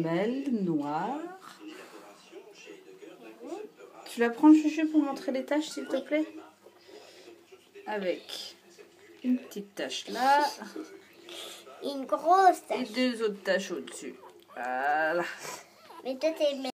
semelle noire. Tu la prends, Chuchu, pour montrer les taches, s'il te plaît? Avec une petite tache là. Une grosse tache. Et deux autres taches au-dessus. Voilà. Mais toi, t'es